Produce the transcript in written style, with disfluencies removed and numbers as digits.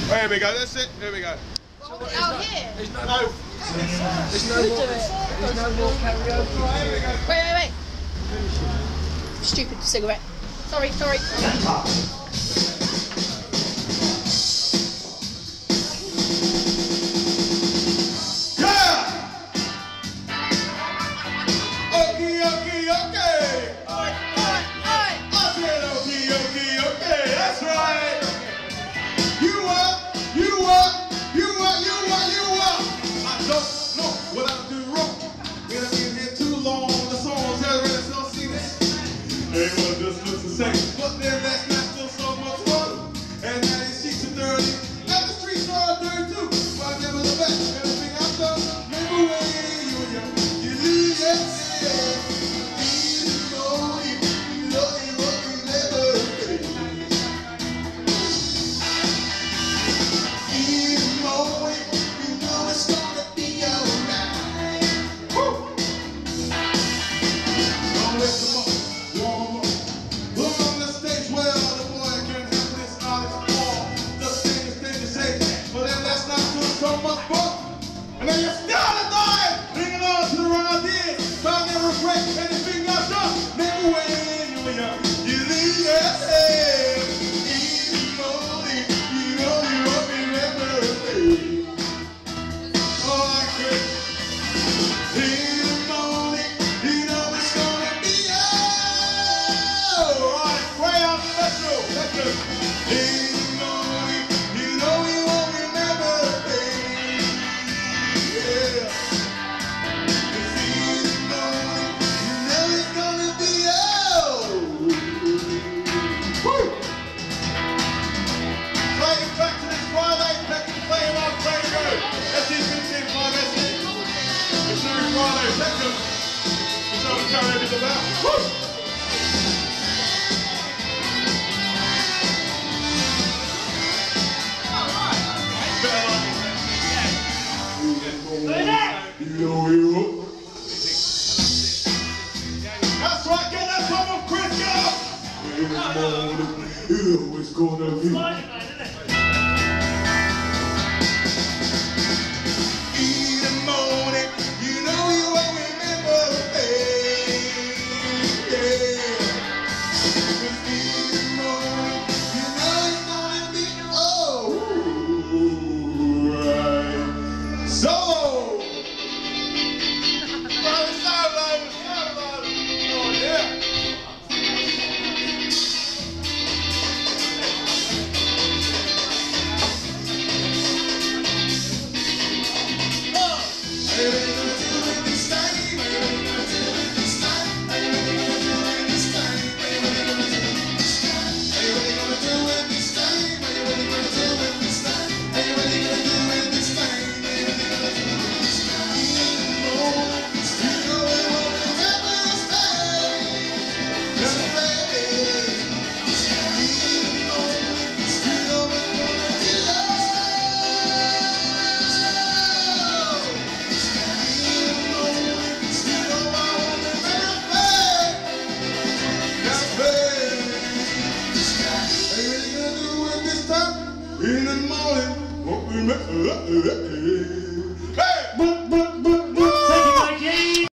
There we go, that's it, there we go. Out here? There's no more karaoke. Wait. Stupid cigarette. Sorry. But then that's not still so much fun. And now these sheets are dirty. And the streets are dirty too. But I never look back. Everything I've done. Remember when you were young. You knew yesterday. You know you won't remember. In the morning, you know it's gonna be alright. Woo! Don't wait for more. One more. So much fun, and then you're still alive, hanging on to the wrong ideas, trying to regret anything I've done. Never when you were young, you leave your head in the morning, you know you won't remember me. Oh, I quit. In the morning, you know it's gonna be alright. Greyhound special, let's go. In the morning, you know you won't remember me. That's right, get that song of Chris, get up! In the morning, it's gonna be. In the morning, you know you won't remember me. Yeah. In the morning, you know it's gonna be alright. Solo! In the morning, won't remember.